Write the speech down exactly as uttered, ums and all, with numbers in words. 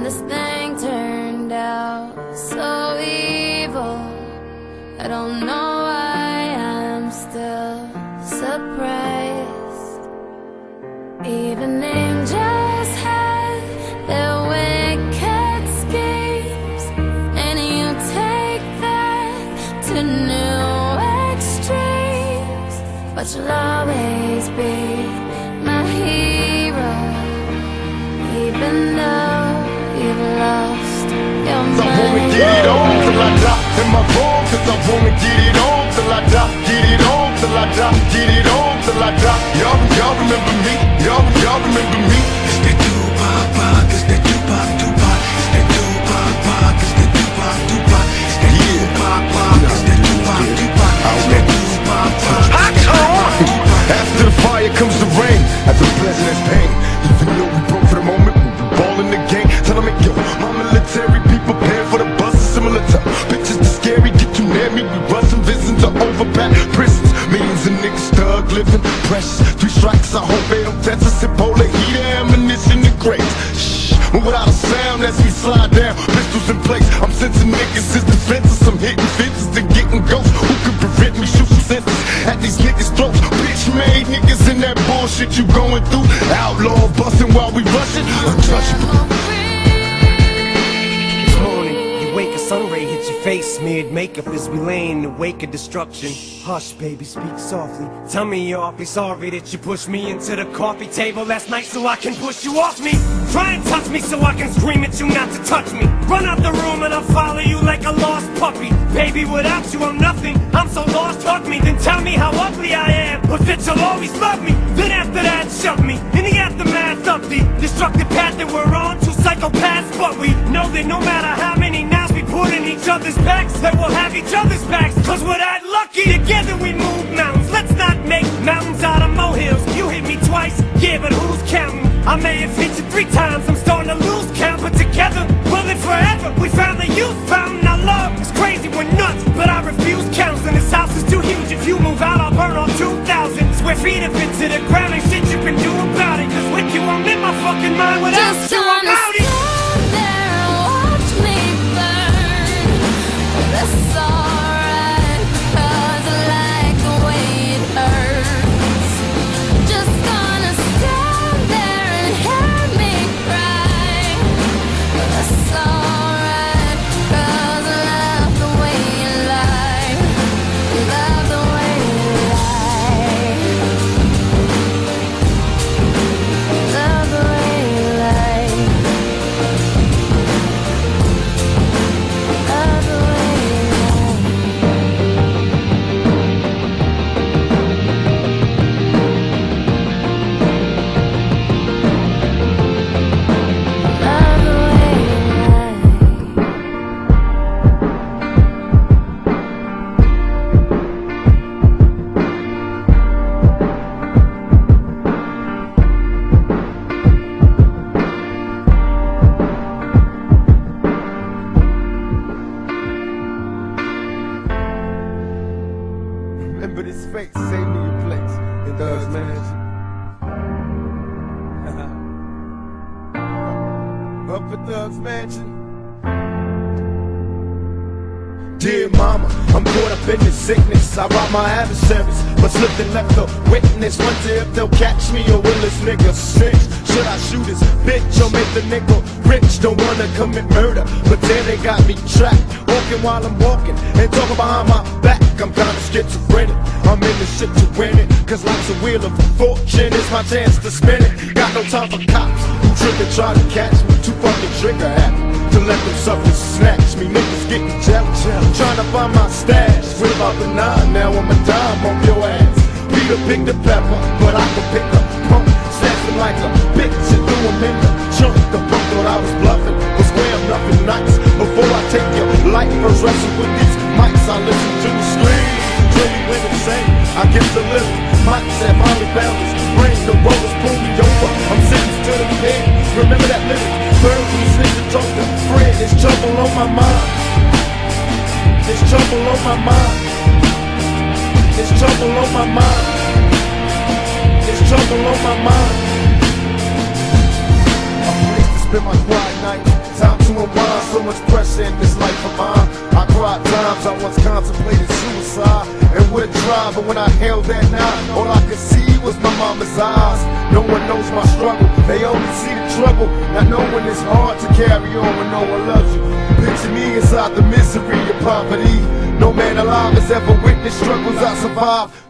this thing turned out so evil. I don't know why I'm still surprised. Even angels have their wicked schemes, and you take that to new extremes. But you'll always be my hero, even though you've lost your mind. I wanna get it on till I die in my phone, cause I wanna get it on till I die. Get it on till I die, get it on till I die. Y'all, y'all remember me, y'all, y'all remember me. It's that Tupac, it's that Tupac, Tupac. It's that Tupac, it's that Tupac, Tupac. It's that Tupac, it's that Tupac, Tupac. It's that Tupac, hot tone. After the fire comes the rain, after the pleasure there's pain. Even though we broke for the moment, we be ballin' the game. Tell them, yo, my military people paying for the bus, similar to pictures too scary, get you near me. We bustin' visions to overpacked prisons. Millions of niggas thug living, precious. Three strikes, I hope they don't test us. In polar heater, ammunition, and crates. Shh, but without a sound as we slide down, pistols in place. I'm sensing niggas as defenses. I'm hitting fences and getting ghosts. Who can prevent me? Shoot some senses at these niggas' throats. Bitch made niggas in that bullshit you going through. Outlaw bustin' while we rushin', untouchable. Sun ray hits your face, smeared makeup as we lay in the wake of destruction. Hush, baby, speak softly. Tell me you're awfully sorry that you pushed me into the coffee table last night so I can push you off me. Try and touch me so I can scream at you not to touch me. Run out the room and I'll follow you like a lost puppy. Baby, without you I'm nothing. I'm so lost, hug me, then tell me how ugly I am, but that you'll always love me. Then after that, shove me in the aftermath of the destructive path that we're on. Two psychopaths, but we know that no matter how many knives we put in each other's backs, that we'll have each other's backs, cause we're that lucky. Together we move mountains. Let's not make mountains out of molehills. You hit me twice, yeah, but who's counting? I may have hit you three times, I'm starting to lose count, but together we'll live forever. We found the youth fountain. Our love is crazy, we're nuts, but I refuse counseling. This house is too huge. If you move out, I'll burn off two thousand square feet of it to the ground. Ain't shit you can do about it, cause with you I'm in my fucking mind. Without Just you I'm out it. stand there and watch me burn. That's alright, cause I like the way it hurts. Just gonna stand there and hear me cry. That's alright, cause I love the way you lie. Love the way you lie. Love the way you lie. Love the way you lie. Love the way you lie. Remember this face, save me your place in Thug's Mansion. Up at Thug's Mansion. Dear mama, I'm caught up in this sickness. I rob my adversaries, but slipped and left a witness. Wonder if they'll catch me or will this nigga snitch? Should I shoot this bitch or make the nigga rich? Don't wanna commit murder, but then they got me trapped. Walking while I'm walking and talking behind my back. I'm kinda schizophrenic. I'm in this shit to win it, cause life's a wheel of fortune. It's my chance to spin it. Got no time for cops who trick and try to catch me. Too fucking trigger happy to let them suckers snatch me. Niggas getting jealous, trying to find my stash. What about the nine? Now I'm a dime on your ass. Peter picked the pepper, but I can pick a pump. Snatch them like a bitch and threw them in the trunk. The punk thought I was bluffing, but swear I'm nothing nice. Before I take your life, first wrestle with these mics. I listen to the scream, really when it's same. I get the lift, mics at Molly Balance. Brain the rollers pull me over. I'm sentenced to the bed. Remember that lyric? Bird from the snitch and told the Fred. There's trouble on my mind. There's trouble on my mind. There's trouble on my mind. There's trouble on my mind. I'm ready to spend my quiet night. so much pressure in this life of mine. I cried times I once contemplated suicide and would drive, but when I held that knife, all I could see was my mama's eyes. No one knows my struggle, they only see the trouble. Not knowing it's hard to carry on when no one loves you. Picture me inside the misery of poverty. No man alive has ever witnessed struggles I survived.